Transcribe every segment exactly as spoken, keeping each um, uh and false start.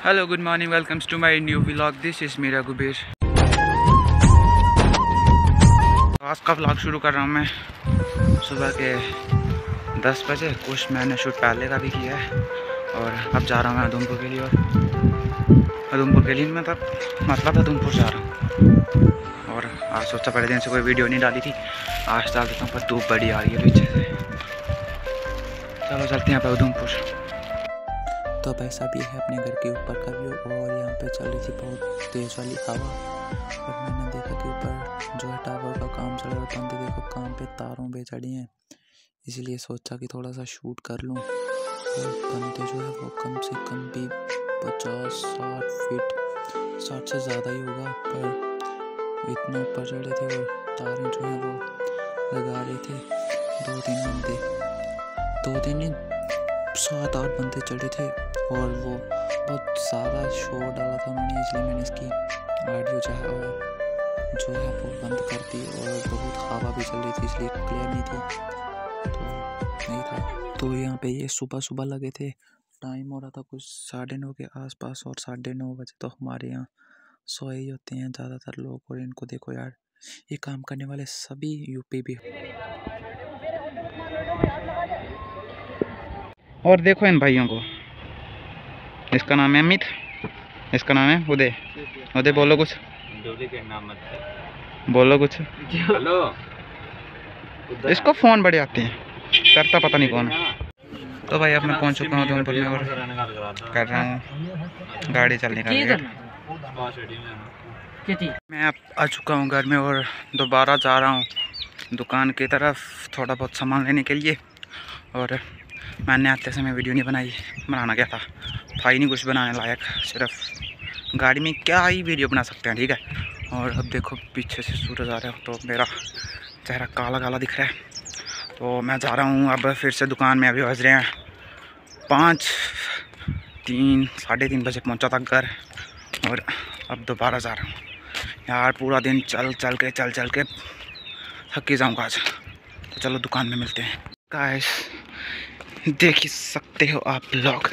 Hello good morning, welcomes to my new vlog. This is Meera Guber. आज का vlog शुरू कर रहा हूँ मैं सुबह के दस बजे। कुछ मैंने शूट पहले का भी किया है और अब जा रहा हूँ मैं उधमपुर के लिए। और उधमपुर के लिए मतलब मतलब उधमपुर जा रहा हूँ। और आज सोचा पहले दिन से कोई वीडियो नहीं डाली थी, आज डाल देता हूँ, पर धूप बड़ी आ रही है पीछे से। चलो चलते हैं पे उधमपुर। तो पैसा भी है अपने घर के ऊपर का व्यू, और यहाँ पे चल रही थी बहुत तेज़ वाली हवा। और मैंने देखा कि ऊपर जो है टावर का काम चल रहा है, बंदे देखो काम पे तारों पे चढ़ी हैं, इसलिए सोचा कि थोड़ा सा शूट कर लूँ। और बंदे जो है वो कम से कम भी पचास साठ फीट साठ से ज़्यादा ही होगा, पर इतना ऊपर चढ़े थे और तारें जो है वो लगा रहे थे। दो तीन बंदे दो तीन सात आठ बंदे चढ़े थे और वो बहुत ज़्यादा शोर डाला था उन्होंने, इसलिए मैंने इसकी ऑडियो जो है जो है वो बंद कर दी। और बहुत हवा भी चल रही थी इसलिए क्लियर नहीं थी, तो नहीं था। तो यहाँ पे ये सुबह सुबह लगे थे, टाइम हो रहा था कुछ साढ़े नौ के आसपास, और साढ़े नौ बजे तो हमारे यहाँ सोए ही होते हैं ज़्यादातर लोग। और इनको देखो यार, ये काम करने वाले सभी यूपी भी। और देखो इन भाइयों को, इसका नाम है अमित, इसका नाम है उदय। उदय बोलो कुछ, नाम मत बोलो कुछ। हेलो। इसको फ़ोन बड़े आते हैं, करता पता नहीं कौन है। तो भाई अब मैं पहुंच चुका हूँ उधमपुर में और कर रहा हूँ गाड़ी चलने का वेट। मैं अब आ चुका हूँ घर में और दोबारा जा रहा हूँ दुकान की तरफ थोड़ा बहुत सामान लेने के लिए। और मैंने आते समय वीडियो नहीं बनाई, बनाना क्या था था ही नहीं कुछ बनाने लायक, सिर्फ गाड़ी में क्या ही वीडियो बना सकते हैं, ठीक है। और अब देखो पीछे से सूरज आ रहा है तो मेरा चेहरा काला काला दिख रहा है। तो मैं जा रहा हूँ अब फिर से दुकान में। अभी बज रहे हैं पाँच तीन साढ़े तीन बजे पहुँचा था घर, और अब दोबारा जा रहा हूँ यार। पूरा दिन चल चल के चल चल के थक ही जाऊँगा आज। तो चलो दुकान में मिलते हैं। गाइस देख ही सकते हो आप लोग,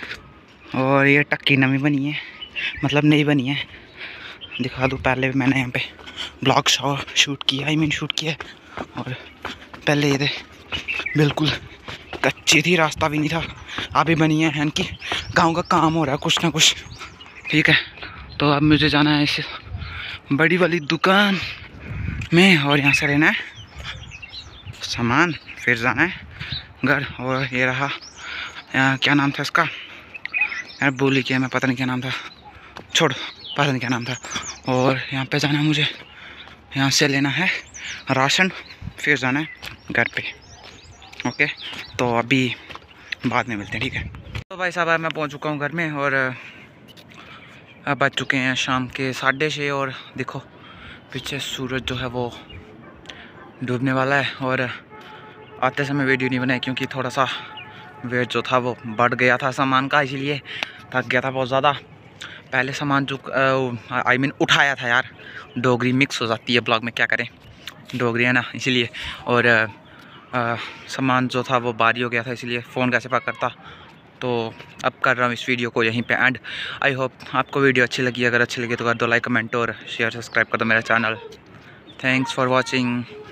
और ये टक्की नवी बनी है, मतलब नई बनी है। दिखा दूँ, पहले भी मैंने यहाँ पे ब्लॉग शूट किया, आई मीन शूट किया। और पहले ये बिल्कुल कच्ची थी, रास्ता भी नहीं था, अभी बनी है इनकी। गांव का काम हो रहा है कुछ ना कुछ, ठीक है। तो अब मुझे जाना है इस बड़ी वाली दुकान में और यहाँ से लेना है सामान, फिर जाना है घर। और ये रहा यहाँ, क्या नाम था इसका यार, भूल ही किया मैं, पता नहीं क्या नाम था, छोड़ पता नहीं क्या नाम था। और यहाँ पे जाना है मुझे, यहाँ से लेना है राशन, फिर जाना है घर पे। ओके, तो अभी बाद में मिलते हैं, ठीक है। तो भाई साहब मैं पहुँच चुका हूँ घर में, और अब बज चुके हैं शाम के साढ़े छः। और देखो पीछे सूरज जो है वो डूबने वाला है। और आते समय वीडियो नहीं बनाई क्योंकि थोड़ा सा वेट जो था वो बढ़ गया था सामान का, इसीलिए थक गया था बहुत ज़्यादा। पहले सामान जो आई मीन उठाया था यार, डोगरी मिक्स हो जाती है ब्लॉग में, क्या करें, डोगरी है ना, इसीलिए। और आ, सामान जो था वो भारी हो गया था, इसलिए फ़ोन कैसे पकड़ता। तो अब कर रहा हूँ इस वीडियो को यहीं पे एंड। आई होप आपको वीडियो अच्छी लगी, अगर अच्छी लगी तो कर दो लाइक, कमेंट और शेयर, सब्सक्राइब कर दो मेरा चैनल। Thanks for watching.